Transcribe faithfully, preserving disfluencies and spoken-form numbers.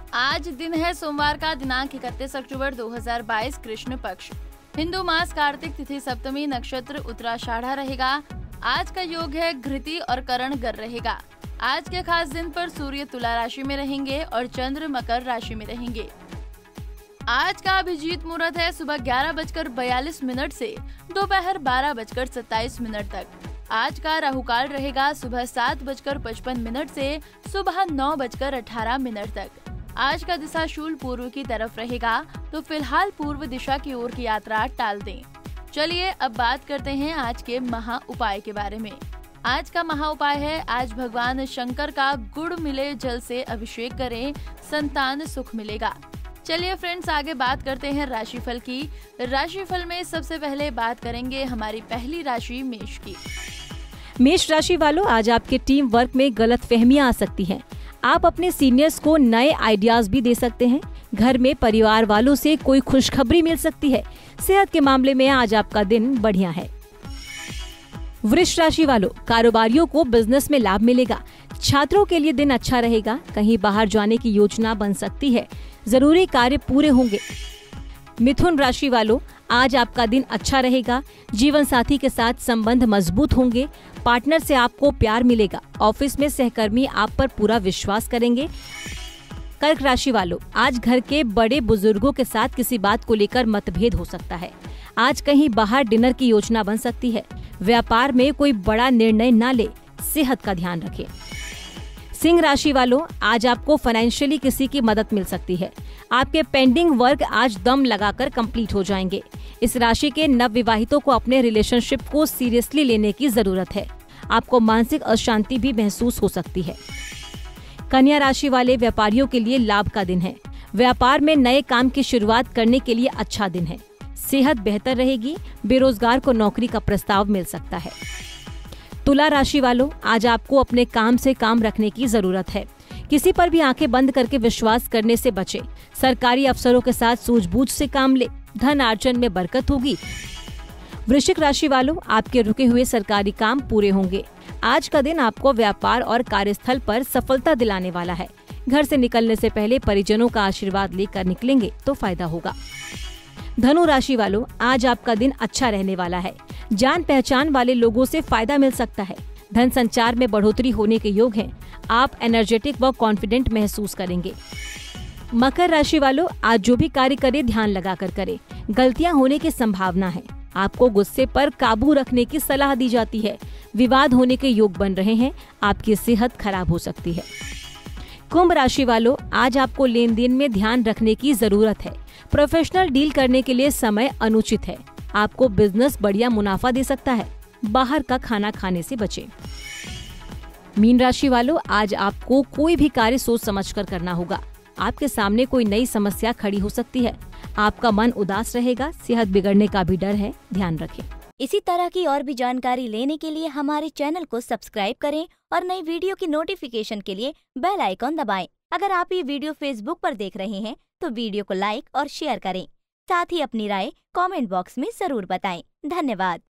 आज दिन है सोमवार का, दिनांक इकतीस अक्टूबर दो हज़ार बाईस, कृष्ण पक्ष, हिंदू मास, कार्तिक तिथि, सप्तमी, नक्षत्र उत्तराषाढ़ा रहेगा। आज का योग है घृति और करण गर रहेगा। आज के खास दिन पर सूर्य तुला राशि में रहेंगे और चंद्र मकर राशि में रहेंगे। आज का अभिजीत मुहूर्त है सुबह ग्यारह बजकर बयालीस मिनट से दोपहर बारह बजकर सत्ताईस मिनट तक। आज का राहुकाल रहेगा सुबह सात बजकर पचपन मिनट से सुबह नौ बजकर अठारह मिनट तक। आज का दिशा शूल पूर्व की तरफ रहेगा, तो फिलहाल पूर्व दिशा की ओर की यात्रा टाल दें। चलिए अब बात करते हैं आज के महा उपाय के बारे में। आज का महा उपाय है, आज भगवान शंकर का गुड़ मिले जल से अभिषेक करें, संतान सुख मिलेगा। चलिए फ्रेंड्स, आगे बात करते हैं राशिफल की। राशिफल में सबसे पहले बात करेंगे हमारी पहली राशि मेष की। मेष राशि वालों, आज आपके टीम वर्क में गलतफहमियां आ सकती हैं। आप अपने सीनियर्स को नए आइडियाज भी दे सकते हैं। घर में परिवार वालों से कोई खुशखबरी मिल सकती है। सेहत के मामले में आज आपका दिन बढ़िया है। वृष राशि वालों, कारोबारियों को बिजनेस में लाभ मिलेगा। छात्रों के लिए दिन अच्छा रहेगा। कहीं बाहर जाने की योजना बन सकती है। जरूरी कार्य पूरे होंगे। मिथुन राशि वालों, आज आपका दिन अच्छा रहेगा। जीवन साथी के साथ संबंध मजबूत होंगे। पार्टनर से आपको प्यार मिलेगा। ऑफिस में सहकर्मी आप पर पूरा विश्वास करेंगे। कर्क राशि वालों, आज घर के बड़े बुजुर्गों के साथ किसी बात को लेकर मतभेद हो सकता है। आज कहीं बाहर डिनर की योजना बन सकती है। व्यापार में कोई बड़ा निर्णय न ले, सेहत का ध्यान रखें। सिंह राशि वालों, आज आपको फाइनेंशियली किसी की मदद मिल सकती है। आपके पेंडिंग वर्क आज दम लगाकर कंप्लीट हो जाएंगे। इस राशि के नव विवाहितों को अपने रिलेशनशिप को सीरियसली लेने की जरूरत है। आपको मानसिक अशांति भी महसूस हो सकती है। कन्या राशि वाले व्यापारियों के लिए लाभ का दिन है। व्यापार में नए काम की शुरुआत करने के लिए अच्छा दिन है। सेहत बेहतर रहेगी। बेरोजगार को नौकरी का प्रस्ताव मिल सकता है। तुला राशि वालों, आज आपको अपने काम से काम रखने की जरूरत है। किसी पर भी आंखें बंद करके विश्वास करने से बचें। सरकारी अफसरों के साथ सूझबूझ से काम ले। धन अर्जन में बरकत होगी। वृश्चिक राशि वालों, आपके रुके हुए सरकारी काम पूरे होंगे। आज का दिन आपको व्यापार और कार्यस्थल पर सफलता दिलाने वाला है। घर से निकलने से पहले परिजनों का आशीर्वाद लेकर निकलेंगे तो फायदा होगा। धनु राशि वालों, आज आपका दिन अच्छा रहने वाला है। जान पहचान वाले लोगों से फायदा मिल सकता है। धन संचार में बढ़ोतरी होने के योग हैं। आप एनर्जेटिक व कॉन्फिडेंट महसूस करेंगे। मकर राशि वालों, आज जो भी कार्य करें ध्यान लगाकर करें। गलतियां होने की संभावना है। आपको गुस्से पर काबू रखने की सलाह दी जाती है। विवाद होने के योग बन रहे हैं। आपकी सेहत खराब हो सकती है। कुंभ राशि वालों, आज आपको लेन देन में ध्यान रखने की जरूरत है। प्रोफेशनल डील करने के लिए समय अनुचित है। आपको बिजनेस बढ़िया मुनाफा दे सकता है। बाहर का खाना खाने से बचें। मीन राशि वालों, आज आपको कोई भी कार्य सोच समझकर करना होगा। आपके सामने कोई नई समस्या खड़ी हो सकती है। आपका मन उदास रहेगा। सेहत बिगड़ने का भी डर है, ध्यान रखें। इसी तरह की और भी जानकारी लेने के लिए हमारे चैनल को सब्सक्राइब करें और नई वीडियो की नोटिफिकेशन के लिए बेल आइकॉन दबाएं। अगर आप ये वीडियो फेसबुक पर देख रहे हैं तो वीडियो को लाइक और शेयर करें। साथ ही अपनी राय कमेंट बॉक्स में जरूर बताएं। धन्यवाद।